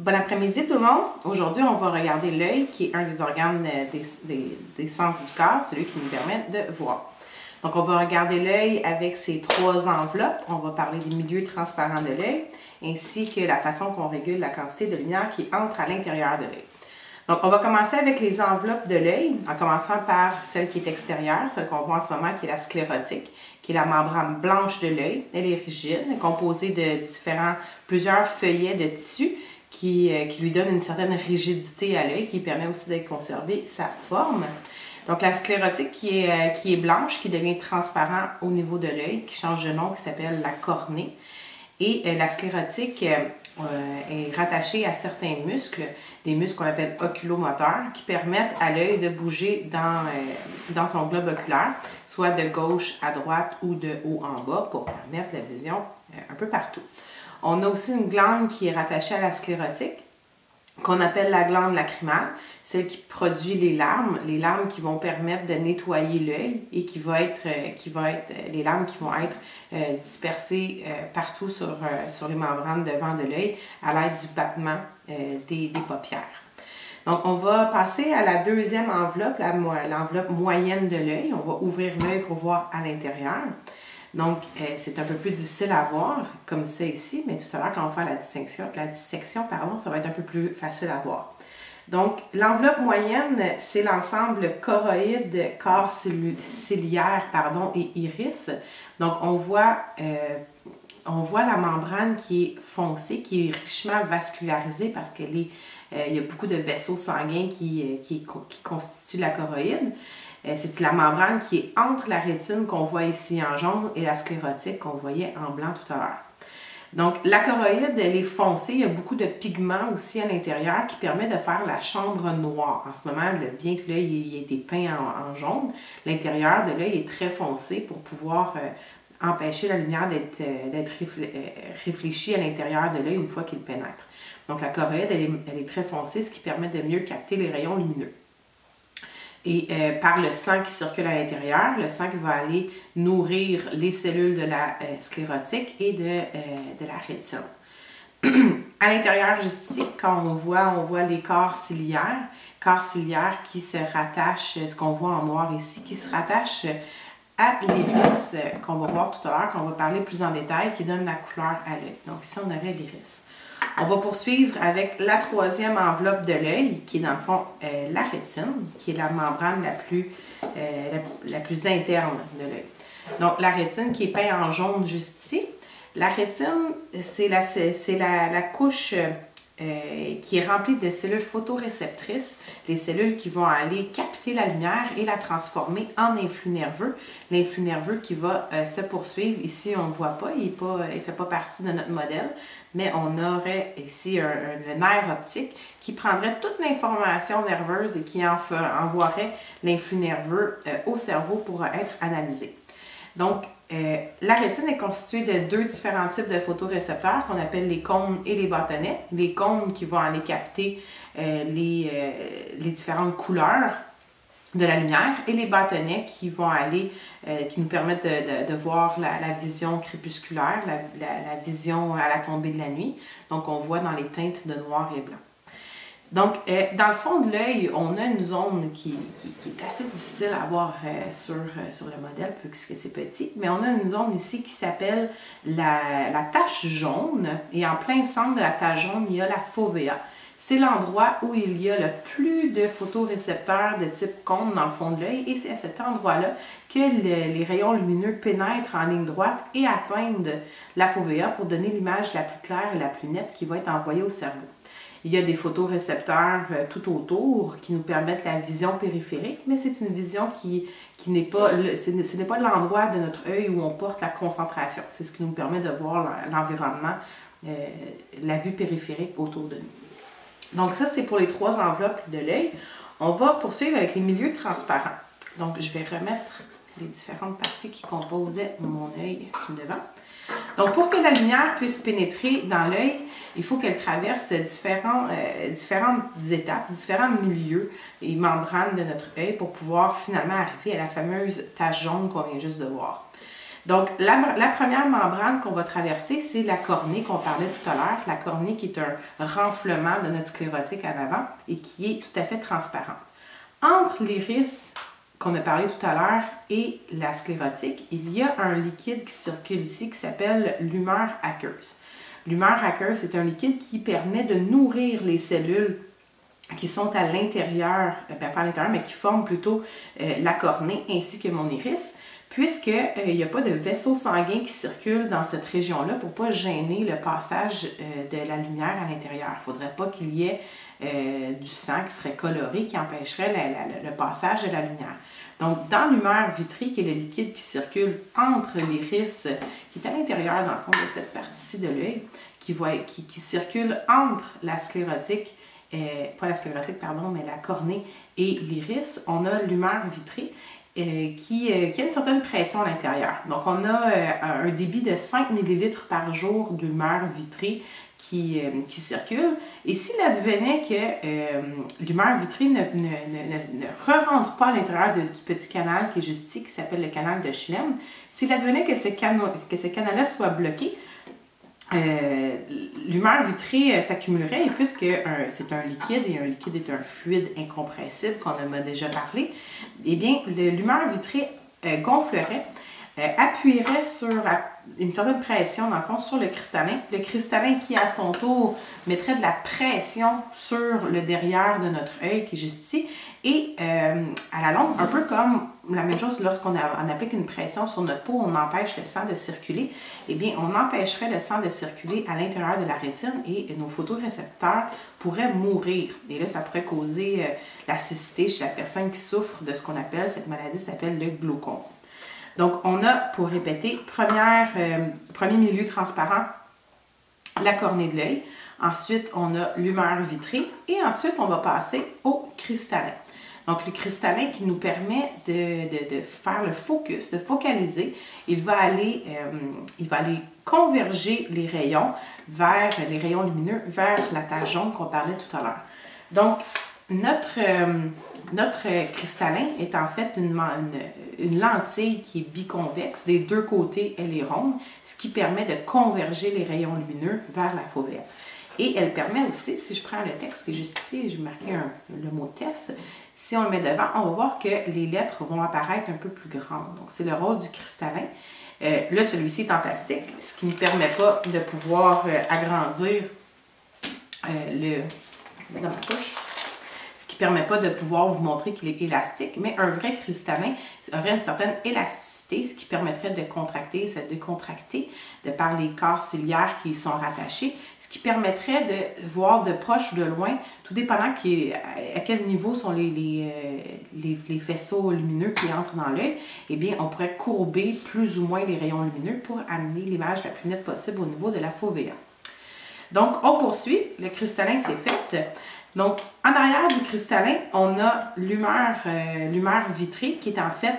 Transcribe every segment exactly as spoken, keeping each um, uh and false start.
Bon après-midi tout le monde. Aujourd'hui, on va regarder l'œil qui est un des organes des, des, des sens du corps, celui qui nous permet de voir. Donc, on va regarder l'œil avec ces trois enveloppes. On va parler des milieux transparents de l'œil ainsi que la façon qu'on régule la quantité de lumière qui entre à l'intérieur de l'œil. Donc, on va commencer avec les enveloppes de l'œil, en commençant par celle qui est extérieure, celle qu'on voit en ce moment, qui est la sclérotique, qui est la membrane blanche de l'œil. Elle est rigide, elle est composée de différents, plusieurs feuillets de tissu qui, euh, qui lui donnent une certaine rigidité à l'œil, qui permet aussi de conserver sa forme. Donc, la sclérotique qui est, euh, qui est blanche, qui devient transparent au niveau de l'œil, qui change de nom, qui s'appelle la cornée. Et euh, la sclérotique euh, euh, est rattachée à certains muscles, des muscles qu'on appelle oculomoteurs, qui permettent à l'œil de bouger dans, euh, dans son globe oculaire, soit de gauche à droite ou de haut en bas, pour permettre la vision euh, un peu partout. On a aussi une glande qui est rattachée à la sclérotique, qu'on appelle la glande lacrymale, celle qui produit les larmes, les larmes qui vont permettre de nettoyer l'œil et qui va être, euh, qui va être euh, les larmes qui vont être euh, dispersées euh, partout sur, euh, sur les membranes devant de l'œil à l'aide du battement euh, des, des paupières. Donc, on va passer à la deuxième enveloppe, l'enveloppe moyenne de l'œil. On va ouvrir l'œil pour voir à l'intérieur. Donc, euh, c'est un peu plus difficile à voir, comme ça ici, mais tout à l'heure, quand on va faire la dissection, la dissection pardon, ça va être un peu plus facile à voir. Donc, l'enveloppe moyenne, c'est l'ensemble choroïde, corps ciliaire pardon, et iris. Donc, on voit, euh, on voit la membrane qui est foncée, qui est richement vascularisée parce qu'il euh, y a beaucoup de vaisseaux sanguins qui, qui, qui constituent la choroïde. C'est la membrane qui est entre la rétine qu'on voit ici en jaune et la sclérotique qu'on voyait en blanc tout à l'heure. Donc, la choroïde, elle est foncée. Il y a beaucoup de pigments aussi à l'intérieur qui permet de faire la chambre noire. En ce moment, bien que l'œil ait été peint en, en jaune, l'intérieur de l'œil est très foncé pour pouvoir euh, empêcher la lumière d'être euh, réfléchie à l'intérieur de l'œil une fois qu'il pénètre. Donc, la choroïde, elle est, elle est très foncée, ce qui permet de mieux capter les rayons lumineux. Et euh, par le sang qui circule à l'intérieur, le sang qui va aller nourrir les cellules de la euh, sclérotique et de, euh, de la rétine. À l'intérieur, juste ici, quand on voit, on voit les corps ciliaires, corps ciliaires qui se rattachent, ce qu'on voit en noir ici, qui se rattachent à l'iris, euh, qu'on va voir tout à l'heure, qu'on va parler plus en détail, qui donne la couleur à l'œil. Donc ici, on aurait l'iris. On va poursuivre avec la troisième enveloppe de l'œil, qui est dans le fond euh, la rétine, qui est la membrane la plus, euh, la, la plus interne de l'œil. Donc, la rétine qui est peinte en jaune juste ici. La rétine, c'est la, la, la couche euh, qui est remplie de cellules photoréceptrices, les cellules qui vont aller capter la lumière et la transformer en influx nerveux. L'influx nerveux qui va euh, se poursuivre. Ici, on ne le voit pas, il ne fait pas partie de notre modèle, mais on aurait ici un, un, un nerf optique qui prendrait toute l'information nerveuse et qui en envoierait l'influx nerveux euh, au cerveau pour être analysé. Donc, euh, la rétine est constituée de deux différents types de photorécepteurs qu'on appelle les cônes et les bâtonnets. Les cônes qui vont aller capter euh, les, euh, les différentes couleurs de la lumière et les bâtonnets qui vont aller, euh, qui nous permettent de, de, de voir la, la vision crépusculaire, la, la, la vision à la tombée de la nuit. Donc, on voit dans les teintes de noir et blanc. Donc, euh, dans le fond de l'œil, on a une zone qui, qui, qui est assez difficile à voir euh, sur, euh, sur le modèle, puisque c'est petit, mais on a une zone ici qui s'appelle la, la tache jaune, et en plein centre de la tache jaune, il y a la fovea. C'est l'endroit où il y a le plus de photorécepteurs de type cône dans le fond de l'œil, et c'est à cet endroit-là que le, les rayons lumineux pénètrent en ligne droite et atteignent la fovea pour donner l'image la plus claire et la plus nette qui va être envoyée au cerveau. Il y a des photorécepteurs euh, tout autour qui nous permettent la vision périphérique, mais c'est une vision qui, qui n'est pas, ce n'est pas l'endroit de notre œil où on porte la concentration. C'est ce qui nous permet de voir l'environnement, euh, la vue périphérique autour de nous. Donc ça, c'est pour les trois enveloppes de l'œil. On va poursuivre avec les milieux transparents. Donc, je vais remettre les différentes parties qui composaient mon œil devant. Donc, pour que la lumière puisse pénétrer dans l'œil, il faut qu'elle traverse différents, euh, différentes étapes, différents milieux et membranes de notre œil pour pouvoir finalement arriver à la fameuse tache jaune qu'on vient juste de voir. Donc, la, la première membrane qu'on va traverser, c'est la cornée qu'on parlait tout à l'heure. La cornée qui est un renflement de notre sclérotique en avant et qui est tout à fait transparente. Entre l'iris qu'on a parlé tout à l'heure et la sclérotique, il y a un liquide qui circule ici qui s'appelle l'humeur aqueuse. L'humeur aqueuse, c'est un liquide qui permet de nourrir les cellules qui sont à l'intérieur, ben pas à l'intérieur, mais qui forment plutôt euh, la cornée ainsi que mon iris, puisqu'il euh, n'y a pas de vaisseau sanguin qui circule dans cette région-là pour ne pas gêner le passage euh, de la lumière à l'intérieur. Il ne faudrait pas qu'il y ait euh, du sang qui serait coloré, qui empêcherait la, la, le passage de la lumière. Donc, dans l'humeur vitrée, qui est le liquide qui circule entre l'iris, qui est à l'intérieur, dans le fond, de cette partie-ci de l'œil, qui, qui, qui circule entre la sclérotique, euh, pas la sclérotique, pardon, mais la cornée et l'iris, on a l'humeur vitrée euh, qui, euh, qui a une certaine pression à l'intérieur. Donc, on a euh, un débit de cinq millilitres par jour d'humeur vitrée Qui, euh, qui circule. Et s'il advenait que euh, l'humeur vitrée ne, ne, ne, ne re-rentre pas à l'intérieur du petit canal qui est juste ici, qui s'appelle le canal de Schlemm, s'il advenait que ce, que ce canal-là soit bloqué, euh, l'humeur vitrée euh, s'accumulerait et puisque c'est un liquide et un liquide est un fluide incompressible qu'on en a déjà parlé, eh bien l'humeur vitrée euh, gonflerait, euh, appuierait sur une certaine pression, dans le fond, sur le cristallin. Le cristallin qui, à son tour, mettrait de la pression sur le derrière de notre œil, qui est juste ici. Et euh, à la longue, un peu comme la même chose lorsqu'on applique une pression sur notre peau, on empêche le sang de circuler. Eh bien, on empêcherait le sang de circuler à l'intérieur de la rétine et nos photorécepteurs pourraient mourir. Et là, ça pourrait causer euh, la cécité chez la personne qui souffre de ce qu'on appelle, cette maladie s'appelle le glaucome. Donc, on a, pour répéter, première, euh, premier milieu transparent, la cornée de l'œil. Ensuite, on a l'humeur vitrée. Et ensuite, on va passer au cristallin. Donc, le cristallin qui nous permet de, de, de faire le focus, de focaliser. Il va aller, euh, il va aller converger les rayons vers, les rayons lumineux vers la tache jaune qu'on parlait tout à l'heure. Donc, notre... Euh, Notre cristallin est en fait une, une, une lentille qui est biconvexe. Des deux côtés, elle est ronde, ce qui permet de converger les rayons lumineux vers la fourvière. Et elle permet aussi, si je prends le texte qui est juste ici, j'ai marqué un, le mot test, si on le met devant, on va voir que les lettres vont apparaître un peu plus grandes. Donc, c'est le rôle du cristallin. Euh, là, celui-ci est en plastique, ce qui ne permet pas de pouvoir euh, agrandir euh, le... dans ma couche. Qui ne permet pas de pouvoir vous montrer qu'il est élastique, mais un vrai cristallin aurait une certaine élasticité, ce qui permettrait de contracter, se décontracter de par les corps ciliaires qui y sont rattachés, ce qui permettrait de voir de proche ou de loin, tout dépendant qui, à quel niveau sont les, les, les, les vaisseaux lumineux qui entrent dans l'œil, eh bien, on pourrait courber plus ou moins les rayons lumineux pour amener l'image la plus nette possible au niveau de la fovea. Donc, on poursuit. Le cristallin, c'est fait. Donc, en arrière du cristallin, on a l'humeur euh, l'humeur vitrée qui est en fait,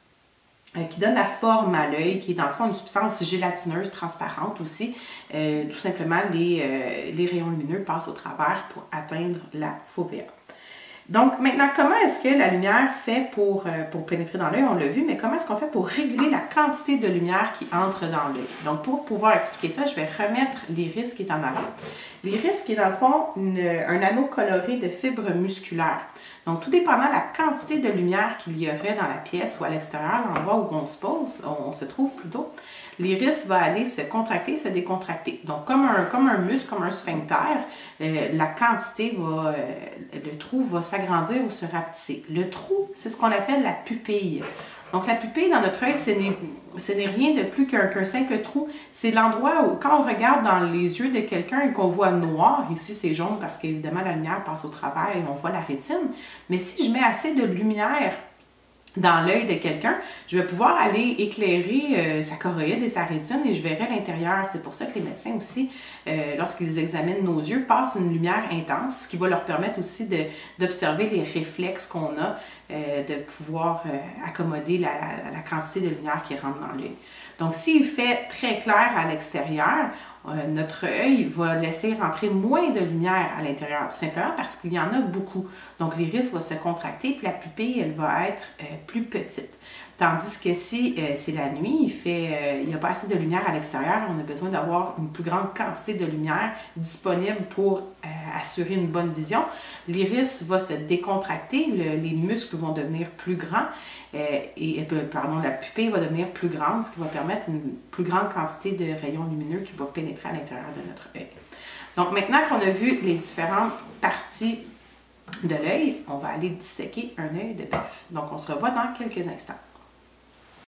euh, qui donne la forme à l'œil, qui est dans le fond une substance gélatineuse transparente aussi. Euh, tout simplement, les, euh, les rayons lumineux passent au travers pour atteindre la fovea. Donc, maintenant, comment est-ce que la lumière fait pour, euh, pour pénétrer dans l'œil? On l'a vu, mais comment est-ce qu'on fait pour réguler la quantité de lumière qui entre dans l'œil? Donc, pour pouvoir expliquer ça, je vais remettre l'iris qui est en avant. L'iris qui est dans le fond une, un anneau coloré de fibres musculaires. Donc, tout dépendant de la quantité de lumière qu'il y aurait dans la pièce ou à l'extérieur, l'endroit où on se pose, on, on se trouve plutôt, l'iris va aller se contracter, se décontracter. Donc, comme un, comme un muscle, comme un sphincter, euh, la quantité va, euh, le trou va s'agrandir ou se rapetisser. Le trou, c'est ce qu'on appelle la pupille. Donc, la pupille dans notre œil, ce n'est rien de plus qu'un qu'un simple trou. C'est l'endroit où, quand on regarde dans les yeux de quelqu'un et qu'on voit noir, ici c'est jaune parce qu'évidemment la lumière passe au travers et on voit la rétine, mais si je mets assez de lumière dans l'œil de quelqu'un, je vais pouvoir aller éclairer euh, sa choroïde et sa rétine et je verrai l'intérieur. C'est pour ça que les médecins aussi, euh, lorsqu'ils examinent nos yeux, passent une lumière intense, ce qui va leur permettre aussi d'observer les réflexes qu'on a, euh, de pouvoir euh, accommoder la, la, la quantité de lumière qui rentre dans l'œil. Donc, s'il fait très clair à l'extérieur, euh, notre œil va laisser rentrer moins de lumière à l'intérieur, tout simplement parce qu'il y en a beaucoup. Donc, l'iris va se contracter, puis la pupille, elle va être euh, plus petite. Tandis que si euh, c'est la nuit, il fait, euh, il n'y a pas assez de lumière à l'extérieur, on a besoin d'avoir une plus grande quantité de lumière disponible pour euh, assurer une bonne vision. L'iris va se décontracter, le, les muscles vont devenir plus grands euh, et pardon, la pupille va devenir plus grande, ce qui va permettre une plus grande quantité de rayons lumineux qui va pénétrer à l'intérieur de notre œil. Donc maintenant qu'on a vu les différentes parties de l'œil, on va aller disséquer un œil de bœuf. Donc on se revoit dans quelques instants.